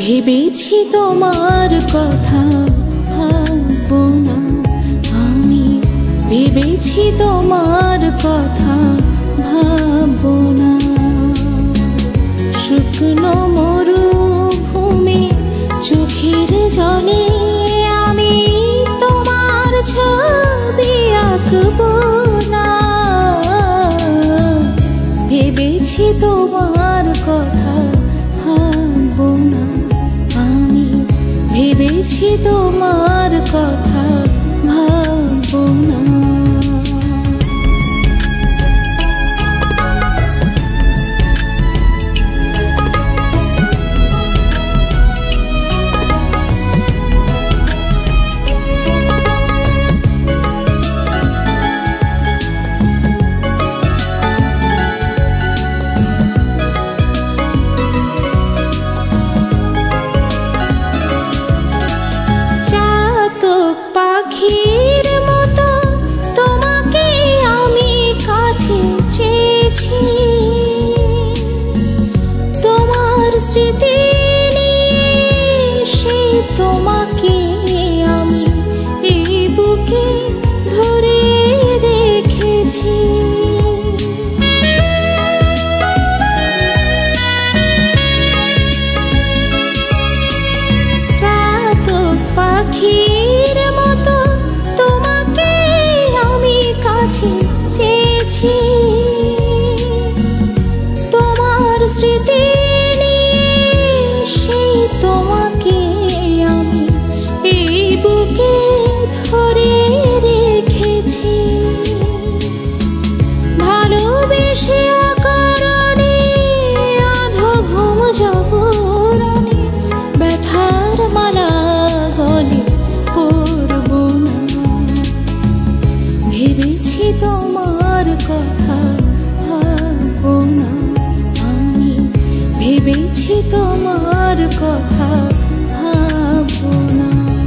ভেবেছি তোমার কথা ভাববো না আমি, ভেবেছি তোমার কথা ভাববো না। শুকনো মরুভূমি চোখের জলে আমি তোমার ছবি আঁকবো না। ভেবেছি তোমার কথা ভাববো না আমি, ভেবেছি তোমার কথা ভাববো না। পাখির মতো তোমাকে আমি কাছে চেয়েছি, তোমার স্মৃতি নিয়ে সেই তোমাকে আমি এই বুকে ধরে রেখেছি। চাতক পাখির মতো তোমাকে আমি কাছে চেয়েছি, তোমার স্মৃতি নিয়ে সেই তোমাকে আমি এই বুকে ধরে রেখেছি। ভালোবেসে অকারণে অধম জাগরণে ব্যথার মালা গলে পরবো না। ভেবেছি তোমার কথা ভাববো না আমি, ভেবেছি তোমার কথা ভাববো না।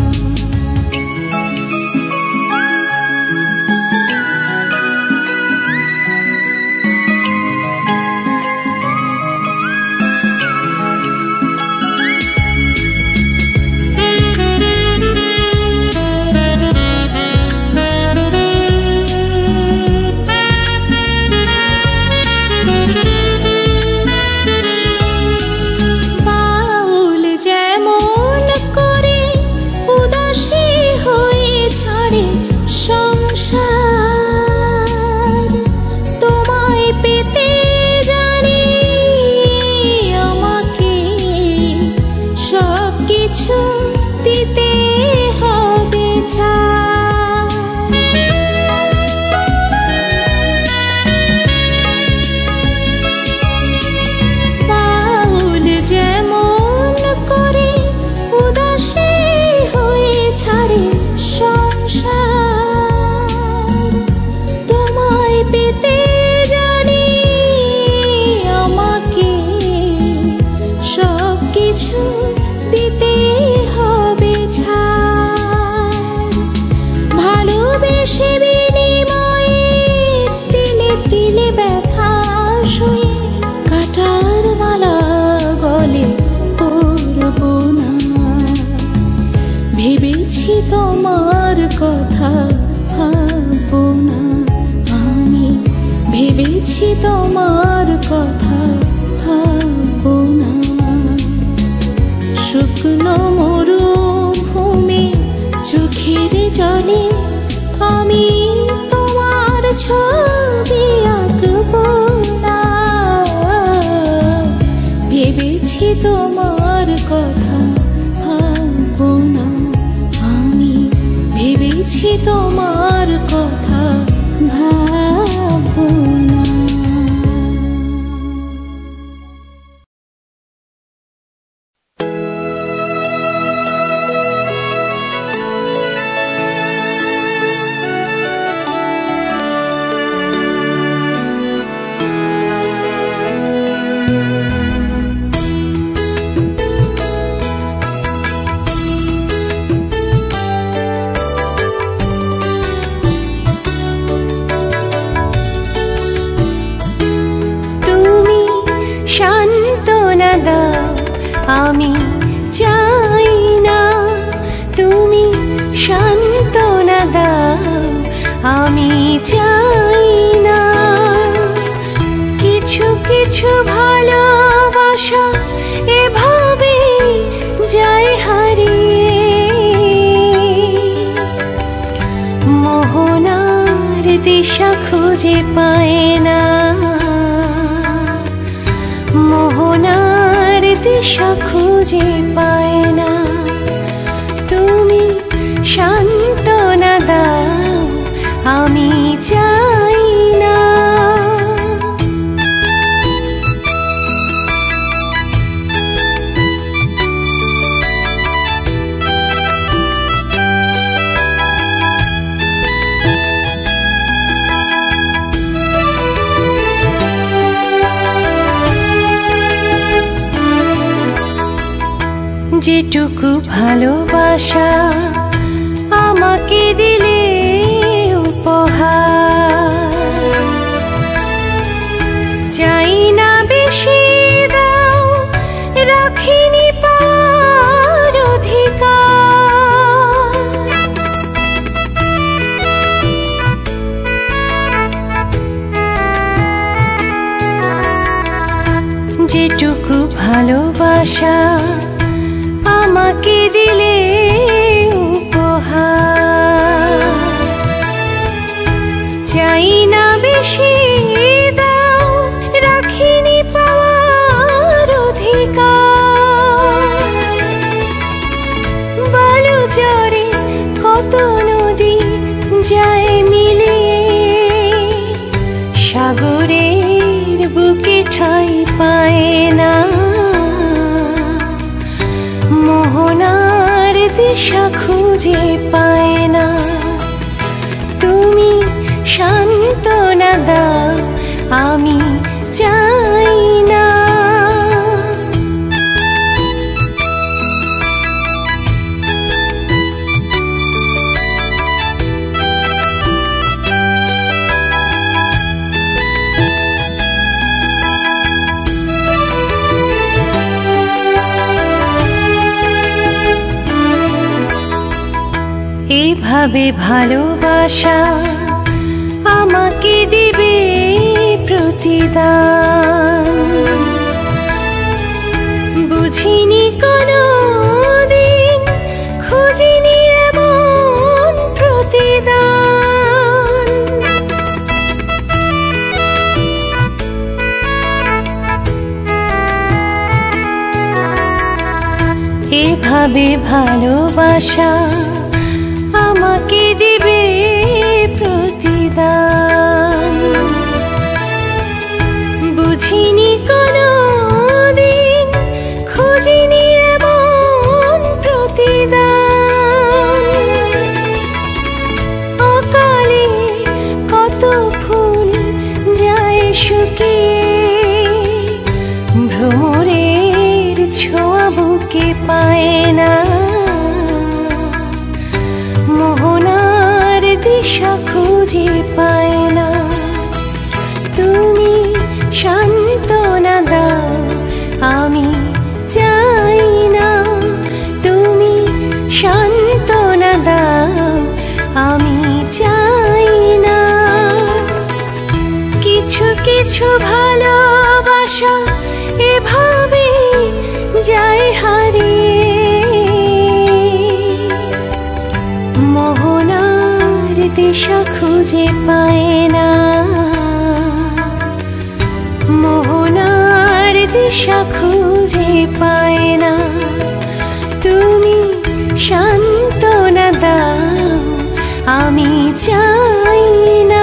ভেবেছি তোমার কথা ভাববো না আমি, ভেবেছি তোমার কথা ভাববো না। শুকনো মরুভূমি চোখের জলে আমি তোমার ছবি আঁকবো না। ভেবেছি তোমার কথা ভাববো না আমি, ভেবেছি তোমার কথা ভাববো না। আমি সান্ত্বনা দাও আমি চাই না। কিছু কিছু ভালোবাসা এভাবে যায় হারিয়ে, মোহনার দিশা খুঁজে পায় না, মোহনার দিশা খুঁজে পায় না। তুমি সান্ত্বনা দাও আমি চাই না। যেটুকু ভালোবাসা আমাকে দিলে উপহার, চাই না বেশি দাও, রাখিনি পাওয়ার অধিকার। যেটুকু ভালোবাসা আমাকে দিলে উপহার, চাই না বেশি দাও, রাখিনি পাওয়ার অধিকার। বালু জড়ে কত নদী যায় মিলিয়ে, সাগরের বুকে ঠাঁই পায় না, মোহনার দিশা খুঁজে পায় না। তুমি সান্ত্বনা দাও আমি চাই না। এভাবে ভালোবাসা আমাকে দিবে প্রতিদান, বুঝিনি কোনো দিন, খুঁজিনি এমন প্রতিদান। এভাবে ভালোবাসা আমাকে দিবে প্রতিদান, বুঝিনি কোনো দিন, খুঁজিনি এমন প্রতিদান। অকালে কত ফুল যায় শুকিয়ে, ভ্রমরের ছোঁয়া বুকে পায় না, মোহনার দিশা খুঁজে পায় না। তুমি সান্ত্বনা দাও আমি চাই না, তুমি সান্ত্বনা দাও আমি চাই না। কিছু কিছু ভালোবাসা এভাবে যায় হারিয়ে, মোহনার দিশা খুঁজে পায় না, মোহনার দিশা খুঁজে পায় না। তুমি সান্ত্বনা দাও আমি চাই না।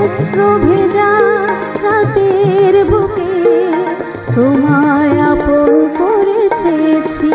অশ্রু ভেজা রাতের বুকে তোমায় আপন করে চেয়েছি।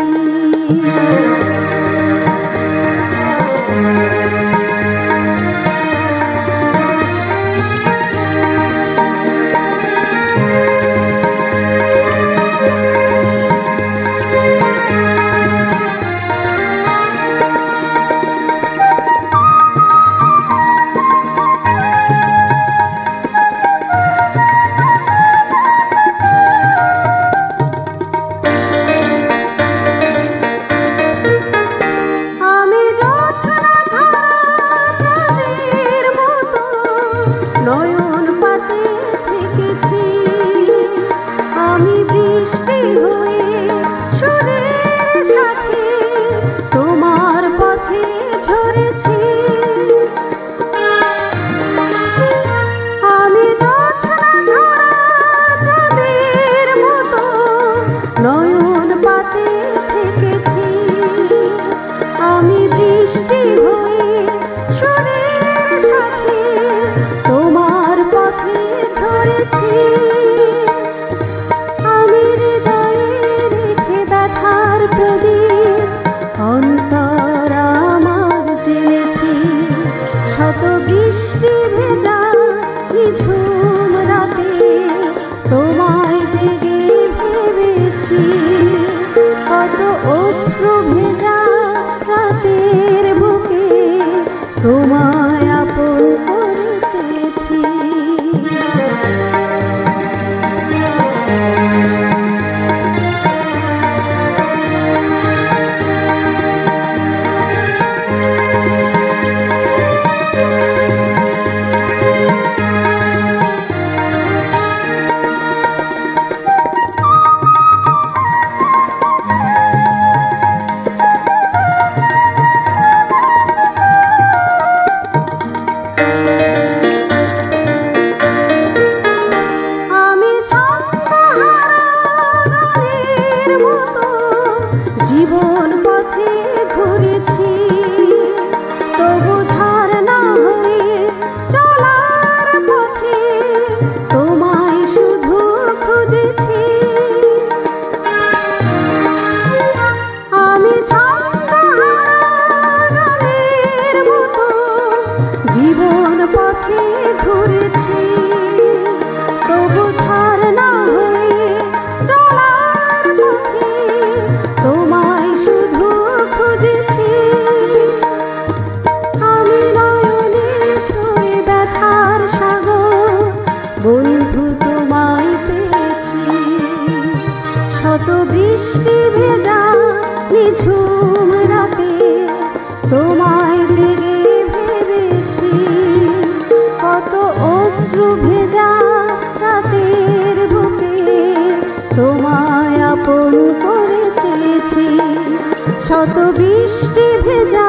শত বৃষ্টি ভেজা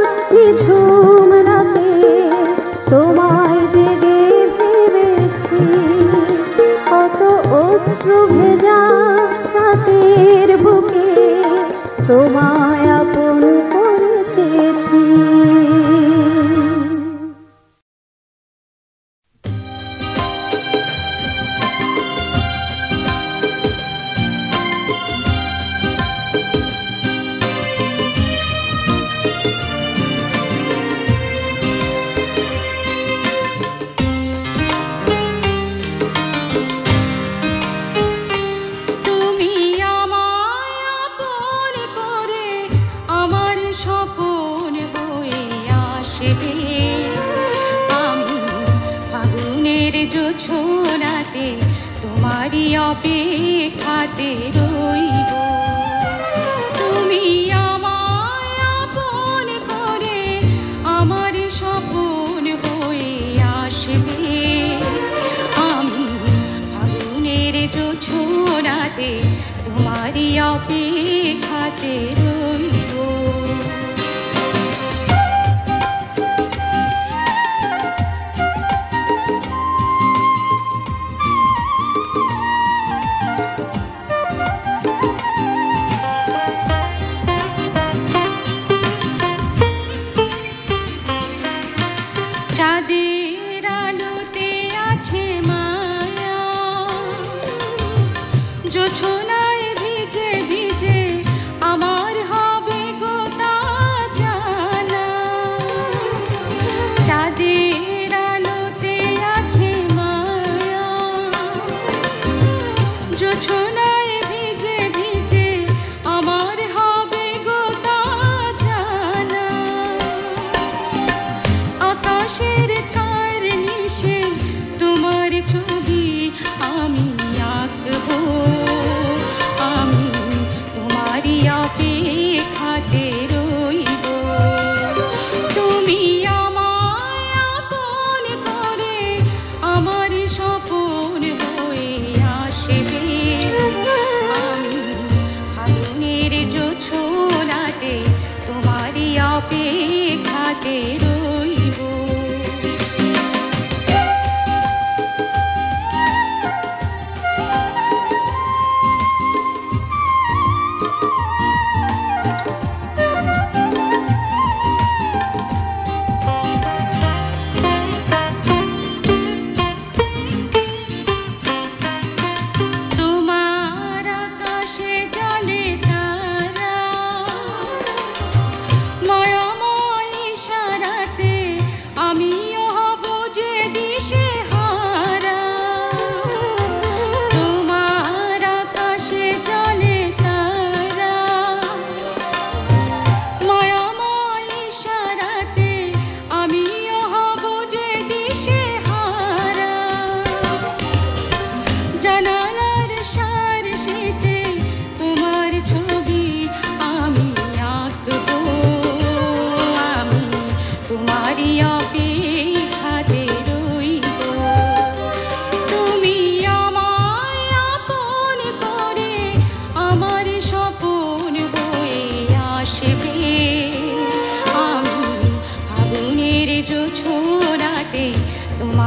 নিঝুম রাতে তোমায় জেগে ভেবেছি, কত অশ্রু ভেজা রাতের বুকে তোমায় আপন করে চেয়েছি। তোমারই অপেক্ষাতে রইব, তুমি আমায় আপন করে আমার স্বপন হয়ে আসবে। আমি ফাগুনের জোছনাতে তোমারই অপেক্ষাতে রইব। চাঁদের আলোতে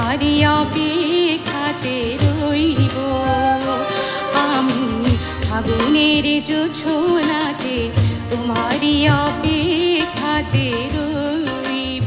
তোমারই অপেক্ষাতে রইব আমি ফাগুনের জোছনাতে তোমারই অপেক্ষাতে রইব।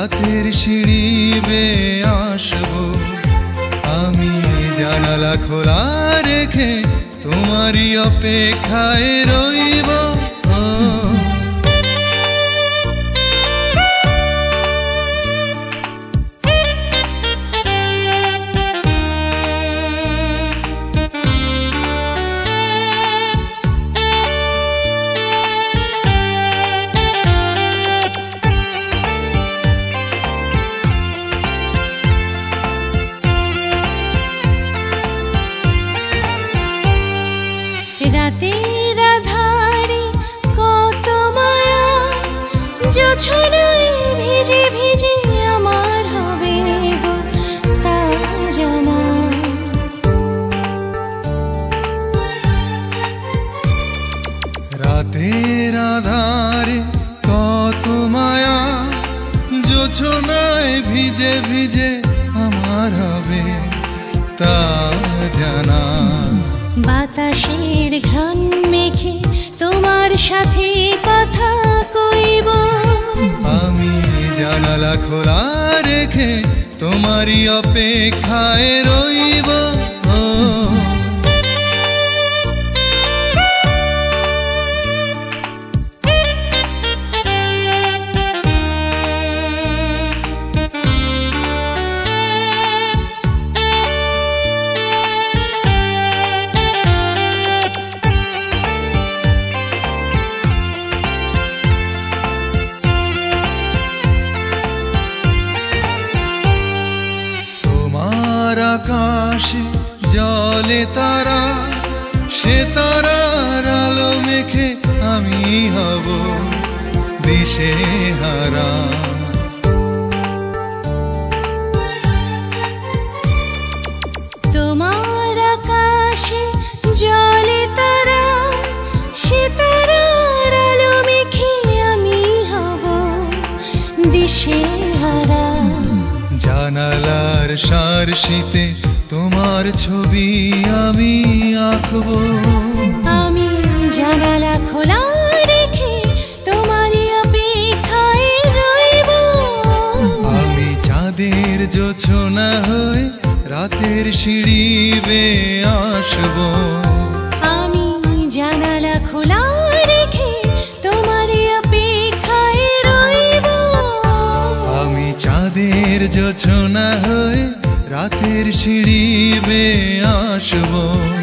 রাতের সিঁড়ি বেয়ে আসবো। আমি জানালা খোলা রেখে তোমারই অপেক্ষায় রইব। রাতের আধারে কত মায়া, জোছনায় ভিজে ভিজে আমার হবে গো তা জানা। রাতের আধারে কত মায়া, জোছনায় ভিজে ভিজে আমার হবে তা জানা। বাতাসের ঘ্রাণ মেখে তোমার সাথে কথা কইব। আমি জানালা খোলা রেখে তোমারই অপেক্ষায় রইব। আকাশে জলে তারা, সে তারার আলো মেখে আমি হব দিশেহারা। তোমার আকাশে জলে তারা, সে তারার আলো মেখে আমি হব দিশেহারা। জানালার সারশিতে তোমার ছবি আমি আঁকবো। আমি জানালা খোলা রেখে তোমারই অপেক্ষায় রইব। আমি চাঁদের জোছনা হয়ে রাতের সিঁড়ি বেয়ে আসবো। আমি জানালা খোলা রেখে তোমারই অপেক্ষায় রইব। আমি চাঁদের জোছনা হয়ে রাতের সিঁড়ি বেয়ে আসবো।